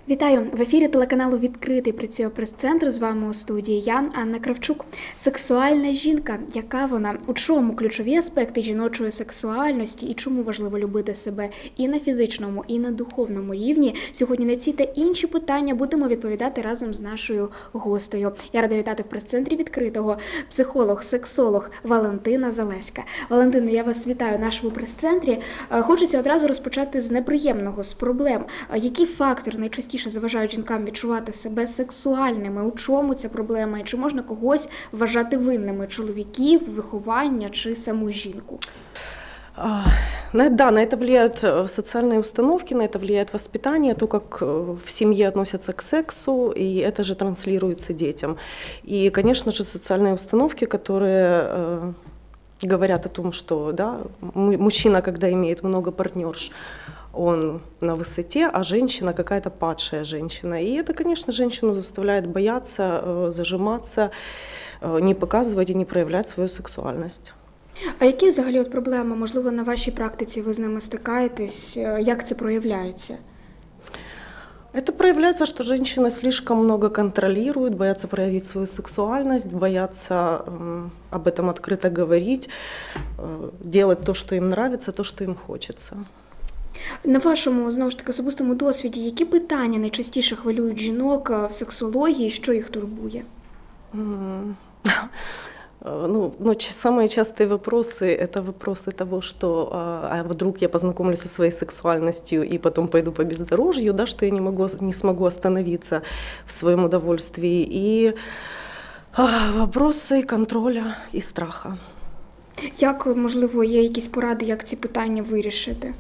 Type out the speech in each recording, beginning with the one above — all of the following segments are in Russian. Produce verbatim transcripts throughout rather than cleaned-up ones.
Вітаю! В ефірі телеканалу «Відкритий» працює прес-центр. З вами у студії я, Анна Кравчук. Сексуальна жінка. Яка вона? У чому ключові аспекти жіночої сексуальності і чому важливо любити себе і на фізичному, і на духовному рівні? Сьогодні на ці та інші питання будемо відповідати разом з нашою гостею. Я рада вітати в прес-центрі «Відкритого» психолог, сексолог Валентина Залевська. Валентина, я вас вітаю в нашому прес-центрі. Хочеться одразу розпочати з неприємного, з проблем. Які фактори найчастіше заважають жінкам відчувати себе сексуальними? У чому ця проблема? І чи можна когось вважати винними? Чоловіків, виховання чи саму жінку? Да, на это влияют социальные установки, на это влияет воспитание, то, как в семье относятся к сексу, и это же транслируется детям. И, конечно же, социальные установки, которые говорят о том, что да, мужчина, когда имеет много партнерш, он на высоте, а женщина какая-то падшая женщина. И это, конечно, женщину заставляет бояться, зажиматься, не показывать и не проявлять свою сексуальность. А які взагалі от проблеми, можливо, на вашій практиці ви з ними стикаєтесь? Як це проявляється? Это проявляется, что женщины слишком много контролируют, боятся проявить свою сексуальность, боятся э, об этом открыто говорить, э, делать то, что им нравится, то, что им хочется. На вашому, знову ж таки, особистому досвіді, які питання найчастіше хвилюють жінок в сексології, що їх турбує? Mm. Ну, ну, самые частые вопросы – это вопросы того, что а вдруг я познакомлюсь со своей сексуальностью и потом пойду по бездорожью, да, что я не, могу, не смогу остановиться в своем удовольствии, и а, вопросы контроля и страха. Як, можливо, є якісь поради, як ці питання вирішити?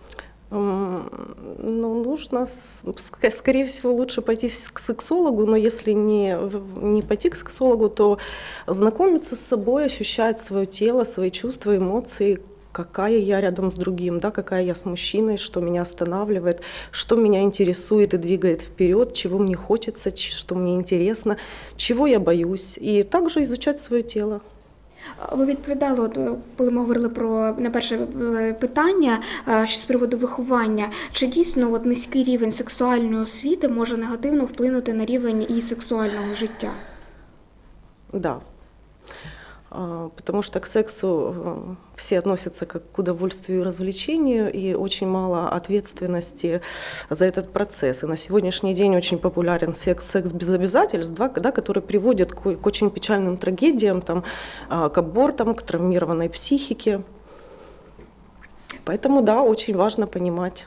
Ну, нужно, скорее всего, лучше пойти к сексологу, но если не, не пойти к сексологу, то знакомиться с собой, ощущать свое тело, свои чувства, эмоции, какая я рядом с другим, да, какая я с мужчиной, что меня останавливает, что меня интересует и двигает вперед, чего мне хочется, что мне интересно, чего я боюсь, и также изучать свое тело. Ви відповідали, от, коли ми говорили про на перше питання з приводу виховання. Чи дійсно от, низький рівень сексуальної освіти може негативно вплинути на рівень і сексуального життя? Да. Потому что к сексу все относятся как к удовольствию и развлечению, и очень мало ответственности за этот процесс. И на сегодняшний день очень популярен секс, секс без обязательств, да, который приводит к, к очень печальным трагедиям, там, к абортам, к травмированной психике. Поэтому, да, очень важно понимать.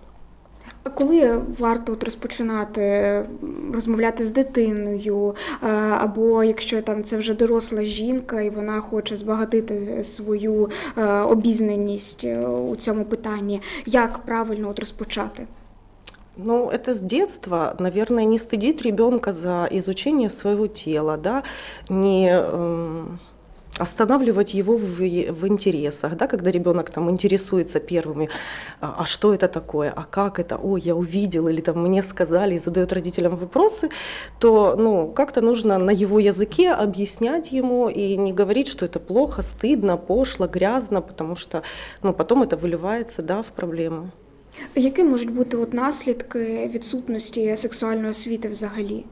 А коли варто от розпочинати розмовляти з дитиною, або якщо там це вже доросла жінка і вона хоче збагатити свою обізнаність у цьому питанні, як правильно от розпочати? Ну, это с детства, наверное, не стыдить ребенка за изучение своего тела, да, не останавливать его в, в интересах, да, когда ребенок там интересуется первыми, а что это такое, а как это, ой, я увидел, или там мне сказали, и задает родителям вопросы, то ну, как-то нужно на его языке объяснять ему и не говорить, что это плохо, стыдно, пошло, грязно, потому что ну, потом это выливается, да, в проблемы. Які можуть бути от наслідки відсутності сексуальної освіти взагалі?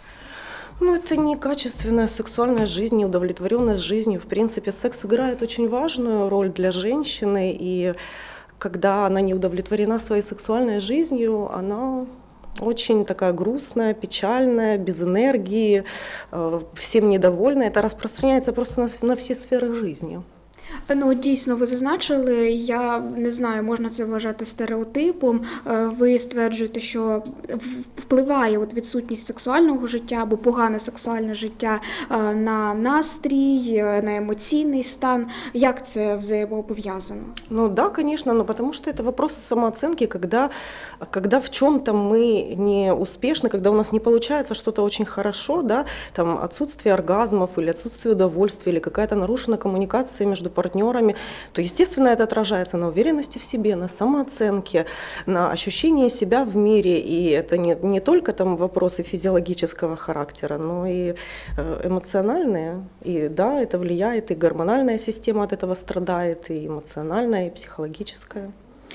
Ну, это некачественная сексуальная жизнь, неудовлетворенность жизнью. В принципе, секс играет очень важную роль для женщины, и когда она не удовлетворена своей сексуальной жизнью, она очень такая грустная, печальная, без энергии, всем недовольна. Это распространяется просто на, на все сферы жизни. Ну, дійсно, ви зазначили, я не знаю, можна це вважати стереотипом, ви стверджуєте, що впливає от відсутність сексуального життя або погане сексуальне життя на настрій, на емоційний стан. Як це взаємопов'язано? Ну да, конечно, но потому что это вопросы самооценки, когда, когда в чем-то мы не успешны, когда у нас не получается что-то очень хорошо, да, там отсутствие оргазмов или отсутствие удовольствия, или какая-то нарушена коммуникация между партнерами, то, естественно, это отражается на уверенности в себе, на самооценке, на ощущении себя в мире. И это не, не только там вопросы физиологического характера, но и эмоциональные. И да, это влияет, и гормональная система от этого страдает, и эмоциональная, и психологическая.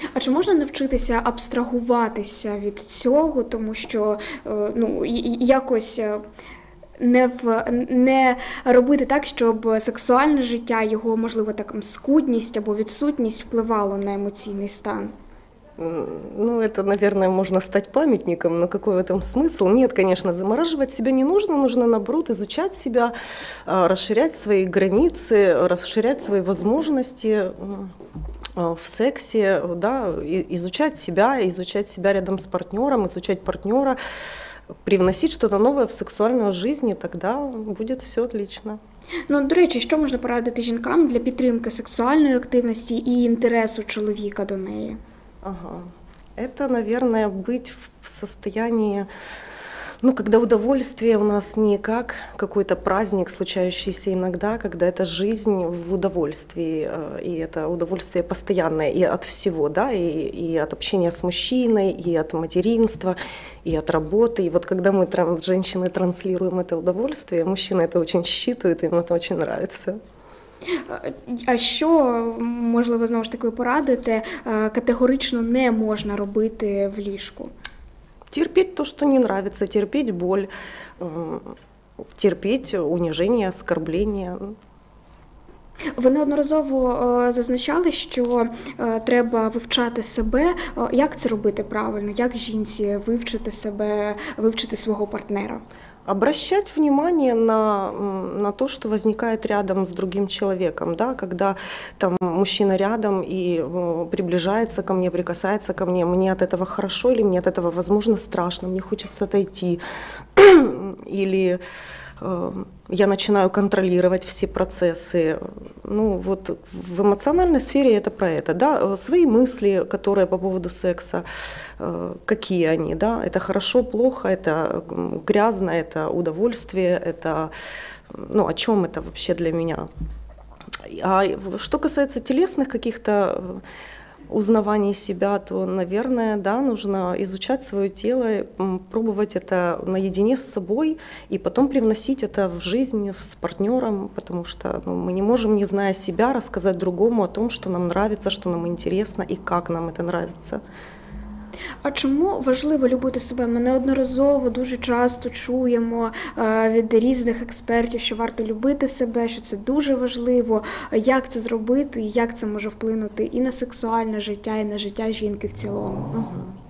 А чи можна навчитися абстрагуватися від цього, тому що е, ну, і- і- якось е, не, в, не робити так, щоб сексуальне життя, його, можливо, так, скудність або відсутність впливало на емоційний стан? М, Ну, это, наверное, можно стать памятником, но какой в этом смысл? Нет, конечно, замораживать себя не нужно, нужно, наоборот, изучать себя, а, расширять свои границы, расширять свои возможности м, а, в сексе, да, и- изучать себя, изучать себя рядом с партнером, изучать партнера, привносить что-то новое в сексуальную жизнь, и тогда будет все отлично. Ну, до речі, що можна порадити жінкам для підтримки сексуальної активності і інтересу чоловіка до неї? Ага. Это, наверное, быть в состоянии, ну, когда удовольствие у нас не как какой-то праздник, случающийся иногда, когда это жизнь в удовольствии, э, и это удовольствие постоянное и от всего, да, и, и от общения с мужчиной, и от материнства, и от работы. И вот когда мы, тран- женщины, транслируем это удовольствие, мужчины это очень считывают, им это очень нравится. Е, А що, можливо, знову ж таки порадите, е, категорично не можна робити в ліжку? Терпеть то, что не нравится, терпеть боль, м, терпеть унижение, оскорбление. Ви неодноразово е, зазначали, що е, треба вивчати себе. Е, Як це робити правильно? Як жінці вивчити себе, вивчити свого партнера? Обращать внимание на, м, на то, что возникает рядом с другим человеком, да, когда там мужчина рядом и э, приближается ко мне, прикасается ко мне, мне от этого хорошо или мне от этого, возможно, страшно, мне хочется отойти, или э, я начинаю контролировать все процессы. Ну вот в эмоциональной сфере это про это, да, э, свои мысли, которые по поводу секса, э, какие они, да, это хорошо, плохо, это м, грязно, это удовольствие, это, ну, о чем это вообще для меня. А что касается телесных каких-то э, узнаваний себя, то, наверное, да, нужно изучать свое тело, м, пробовать это наедине с собой и потом привносить это в жизнь с партнером, потому что ну, мы не можем, не зная себя, рассказать другому о том, что нам нравится, что нам интересно и как нам это нравится. А чому важливо любити себе? Ми неодноразово дуже часто чуємо е, від різних експертів, що варто любити себе, що це дуже важливо. Як це зробити, і як це може вплинути і на сексуальне життя, і на життя жінки в цілому? Мгм.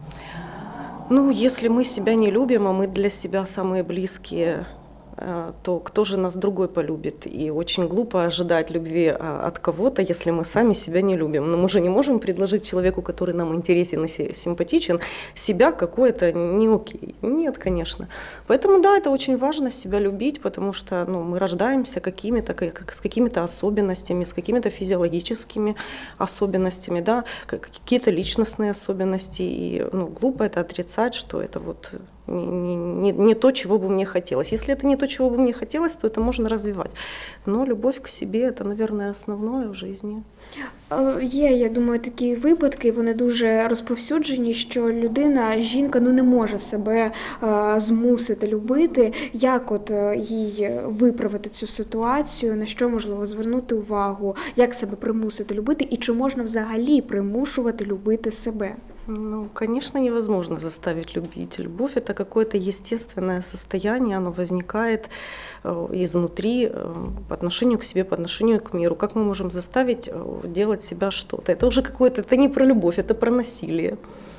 Ну, если мы себя не любим, а мы для себя самые близкие, э, то кто же нас другой полюбит? И очень глупо ожидать любви а, от кого-то, если мы сами себя не любим. Но мы же не можем предложить человеку, который нам интересен и си- симпатичен, себя какое-то не окей. Нет, конечно. Поэтому да, это очень важно себя любить, потому что ну, мы рождаемся какими-то, как- как- с какими-то особенностями, с какими-то физиологическими особенностями, да, как- какие-то личностные особенности. И ну, глупо это отрицать, что это вот не, не- не- не то, чего бы мне хотелось. Если это не то, чего бы мне хотелось, то это можно развивать. Но любовь к себе – это, наверное, основное в жизни. Е, Є, я думаю, такі випадки, вони дуже розповсюджені, що людина, жінка, ну не може себе е, змусити любити. Як от е, їй виправити цю ситуацію, на що можливо звернути увагу, як себе примусити любити, і чи можна взагалі примушувати любити себе? Ну, конечно, невозможно заставить любить. Любовь – это какое-то естественное состояние, оно возникает э, изнутри э, по отношению к себе, по отношению к миру. Как мы можем заставить э, делать себя что-то? Это уже какое-то, это не про любовь, это про насилие.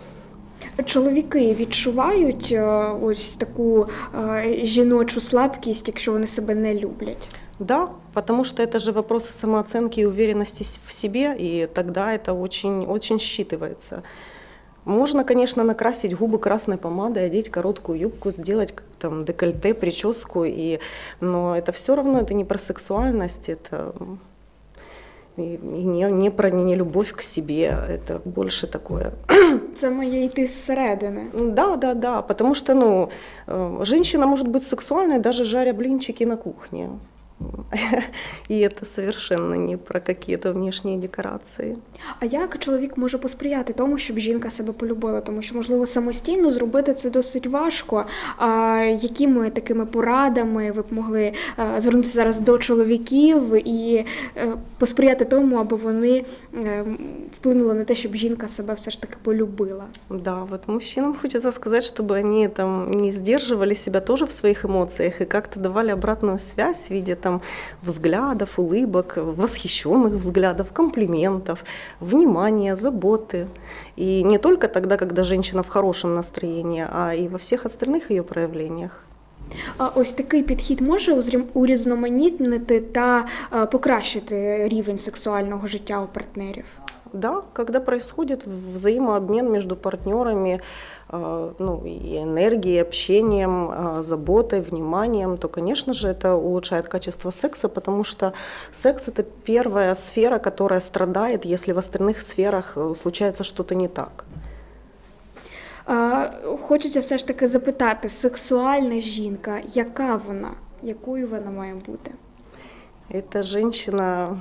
Чоловіки відчувають е, ось таку е, жіночу слабкість, якщо вони себе не люблять? Да, потому что это же вопросы самооценки и уверенности с- в себе, и тогда это очень, очень считывается. Можно, конечно, накрасить губы красной помадой, одеть короткую юбку, сделать как там декольте, прическу, и, но это все равно это не про сексуальность, это м, и, и не, не про не любовь к себе, это больше такое. Це має йти зсередини. Да, да, да, потому что ну, э, женщина может быть сексуальной, даже жаря блинчики на кухне. И это совершенно не про какие-то внешние декорации. А як чоловік може посприяти тому, щоб жінка себе полюбила? Тому що, можливо, самостійно зробити це досить важко. А якими такими порадами ви б могли е, звернутися зараз до чоловіків і е, посприяти тому, аби вони е, вплинули на те, щоб жінка себе все ж таки полюбила? Да, вот мужчинам хочется сказать, чтобы они там не сдерживали себя тоже в своих эмоциях и как-то давали обратную связь в виде там взглядов, улыбок, восхищенных взглядов, комплиментов, внимания, заботы. И не только тогда, когда женщина в хорошем настроении, а и во всех остальных ее проявлениях. А ось такий підхід може узрім- урізноманітнити та е, покращити рівень сексуального життя у партнерів? Да, когда происходит взаимообмен между партнерами, э, ну, и энергией, общением, э, заботой, вниманием, то, конечно же, это улучшает качество секса, потому что секс – это первая сфера, которая страдает, если в остальных сферах э, случается что-то не так. А, Хочеться все ж таки запитати, сексуальна жінка, яка вона? Якою вона має бути? Эта женщина,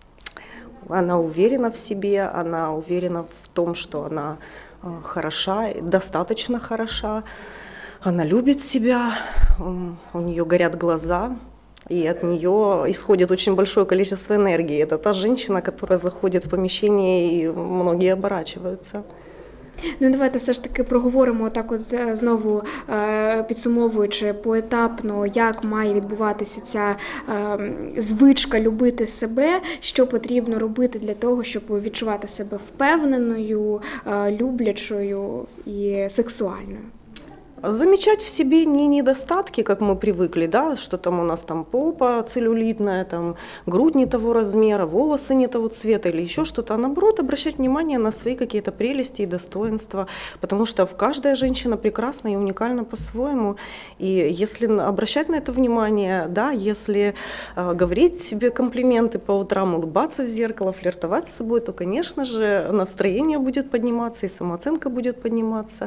она уверена в себе, она уверена в том, что она э, хороша, достаточно хороша, она любит себя, м, у нее горят глаза, и от нее исходит очень большое количество энергии. Это та женщина, которая заходит в помещение, и многие оборачиваются. Ну, давайте все ж таки проговоримо так от е, знову е, підсумовуючи поетапно, як має відбуватися ця е, звичка любити себе, що потрібно робити для того, щоб відчувати себе впевненою, е, люблячою і сексуальною. Замечать в себе не недостатки, как мы привыкли, да, что там у нас там попа целлюлитная, там грудь не того размера, волосы не того цвета или еще что-то, а наоборот обращать внимание на свои какие-то прелести и достоинства, потому что каждая женщина прекрасна и уникальна по-своему, и если обращать на это внимание, да, если э, говорить себе комплименты по утрам, улыбаться в зеркало, флиртовать с собой, то, конечно же, настроение будет подниматься и самооценка будет подниматься.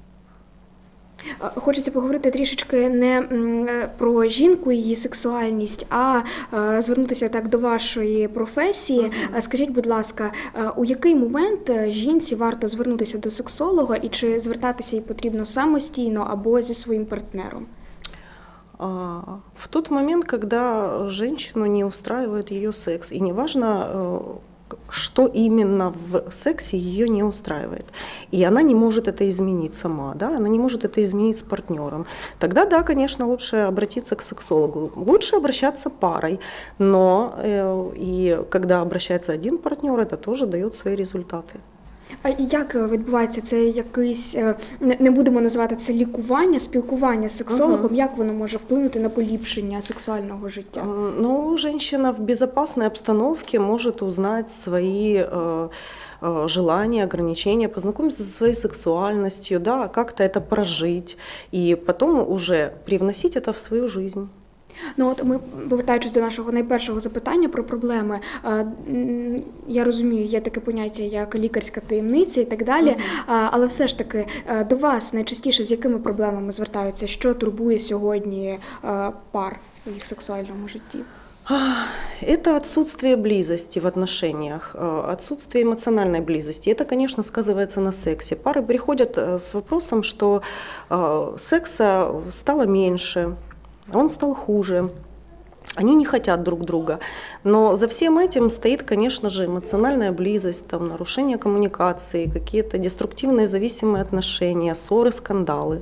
Хочеться поговорити трішечки не м, про жінку і її сексуальність, а е, звернутися так до вашої професії. Мгм. Скажіть, будь ласка, е, у який момент е, жінці варто звернутися до сексолога і чи звертатися їй потрібно самостійно або зі своїм партнером? А, В тот момент, когда женщину не устраивает ее секс, и неважно, э, к- что именно в сексе ее не устраивает, и она не может это изменить сама, да, она не может это изменить с партнером, тогда, да, конечно, лучше обратиться к сексологу. Лучше обращаться парой, но э, и когда обращается один партнер, это тоже дает свои результаты. А як відбувається це якийсь, е, не не будемо називати це лікування, спілкування з сексологом, Мгм. як воно може вплинути на поліпшення сексуального життя? М, Ну, женщина в безопасной обстановке может узнать свои э, э, желания, ограничения, познакомиться со своей сексуальностью, да, как-то это прожить, и потом уже привносить это в свою жизнь. Ну от ми, повертаючись до нашого найпершого запитання про проблеми, е, м, я розумію, є таке поняття як лікарська таємниця і так далі, Мгм. а, але все ж таки е, до вас найчастіше з якими проблемами звертаються, що турбує сьогодні е, пар у їх сексуальному житті? Это отсутствие близости в отношениях, э, отсутствие эмоциональной близости. Это, конечно, сказывается на сексе. Пары приходят э, с вопросом, что э, секса стало меньше, он стал хуже. Они не хотят друг друга. Но за всем этим стоит, конечно же, эмоциональная близость, там, нарушение коммуникации, какие-то деструктивные зависимые отношения, ссоры, скандалы.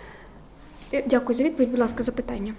Е, Дякую за відповідь, будь ласка, запитання.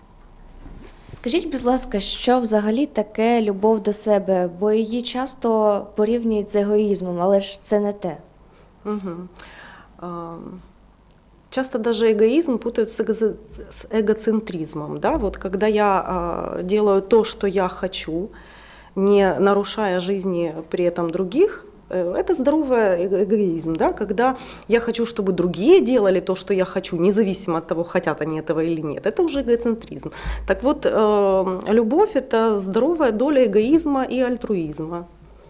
Скажіть, будь ласка, що взагалі таке любов до себе? Бо її часто порівнюють з егоїзмом, але ж це не те. Мгм. А, Часто даже эгоизм путают с, эго- с эгоцентризмом. Да? Вот когда я а, делаю то, что я хочу, не нарушая жизни при этом других, э, это здоровый эго- эгоизм. Да? Когда я хочу, чтобы другие делали то, что я хочу, независимо от того, хотят они этого или нет, это уже эгоцентризм. Так вот, э, любовь – это здоровая доля эгоизма и альтруизма.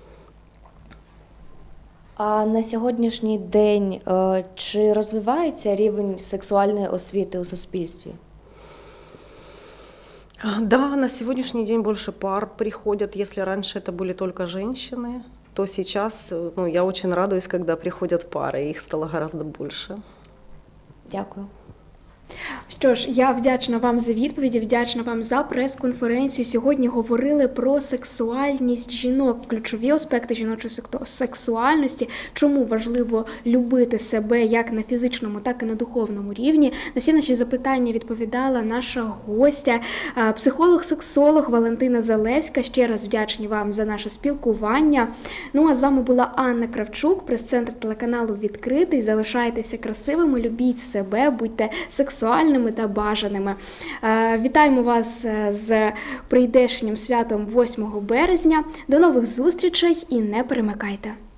А на сьогоднішній день е, чи розвивається рівень сексуальної освіти у суспільстві? А, Да, на сегодняшний день больше пар приходят. Если раньше это были только женщины, то сейчас, э, ну, я очень радуюсь, когда приходят пары, их стало гораздо больше. Дякую. Що ж, я вдячна вам за відповіді, вдячна вам за прес-конференцію. Сьогодні говорили про сексуальність жінок, ключові аспекти жіночої секту- сексуальності, чому важливо любити себе як на фізичному, так і на духовному рівні. На всі наші запитання відповідала наша гостя, е, психолог-сексолог Валентина Залевська. Ще раз вдячні вам за наше спілкування. Ну, а з вами була Анна Кравчук, прес-центр телеканалу «Відкритий». Залишайтеся красивими, любіть себе, будьте сексуальними та бажаними. Е, Вітаємо вас е, з прийдешнім святом восьмого березня. До нових зустрічей і не перемикайте.